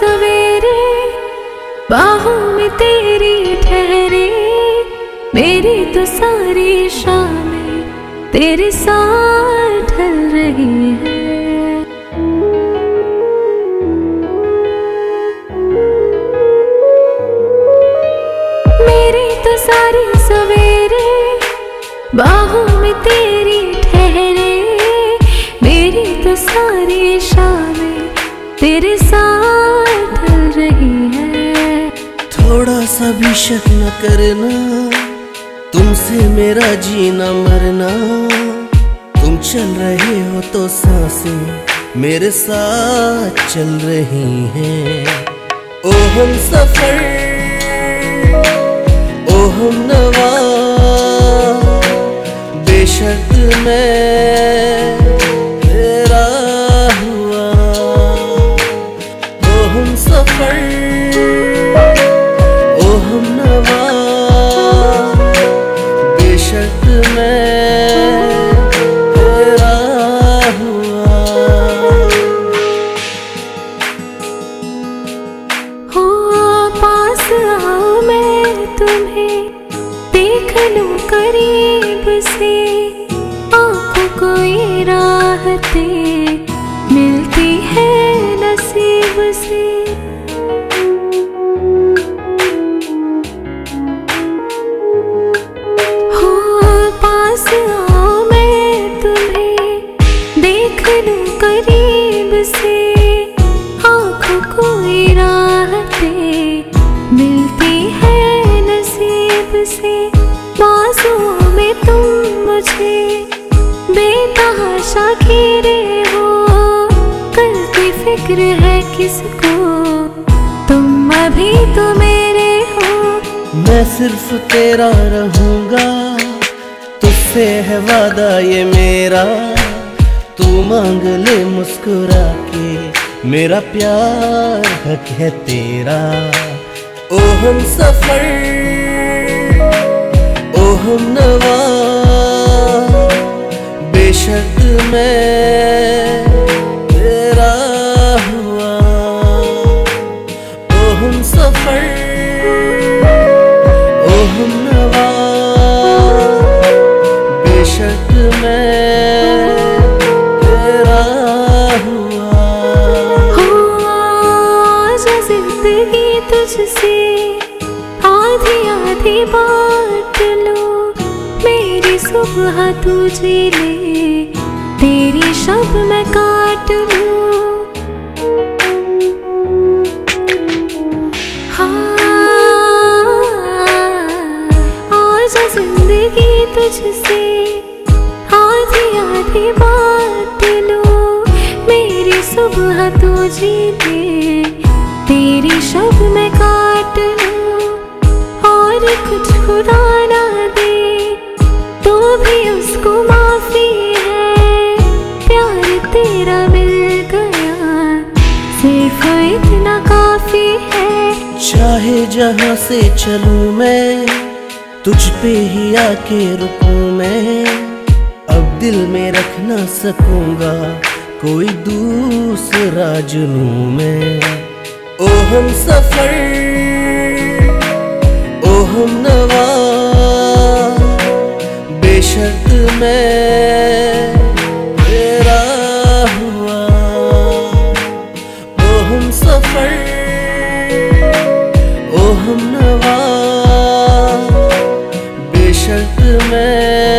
सवेरे बाहों में तेरी ठहरे, मेरी तो सारी शामें तेरे साथ ढल रही है। मेरी तो सारी सवेरे बाहों में तेरी ठहरे, मेरी तो सारी शामें तेरे साथ ढल रही है। थोड़ा सा भी शक न करना, तुमसे मेरा जीना मरना। तुम चल रहे हो तो सांसें मेरे साथ चल रही हैं। ओ हम सफर, ओ हम नवा, बेशक मैं तेरा हुआ। ओ हम सफर, ओ हम नवा, बेशक मैं तेरा हुआ। हो पास आओ मैं तुम्हें देख लूं करीब से, आँखों को ये राहतें मिलती है नसीब से। हो पास आओ मैं तुम्हें देख लूं करीब से, आँखों को ये राहतें मिलती है नसीब से। बाजुओं में तुम मुझे बेतहाशा घेरे हो, करती फिक्र है किसको, तुम अभी तो मेरे हो। मैं सिर्फ तेरा रहूंगा, तुझसे है वादा ये मेरा। तू मांग ले मुस्कुरा के, मेरा प्यार हक है तेरा। ओ हम सफर, ओ हम नवा, बेशक मैं तेरा हुआ। ओ हम सफर, ओ हम नवा, बेशक मैं तेरा हुआ। हो आजा जिंदगी तुझसे आधी आधी बांट लो, मेरी सुबह तू जी ले, तेरी शब मैं काट लूं। हाँ आजा जिंदगी तुझसे आधी आधी बात लो, मेरी सुबह तू जी ले, तेरी शब मैं काट लूं। और कुछ खुदा ना दे तो भी उसको माफी है, प्यार तेरा मिल गया सिर्फ इतना काफी है। चाहे जहां से चलूं मैं, तुझ पे ही आके रुकूं मैं। अब दिल में रख ना सकूंगा कोई दूसरा जुनूं मैं। ओ हम सफर, ओ हम नवा, बेशक मैं तेरा हुआ। ओ हम सफर, ओ हम नवा, बेशक मैं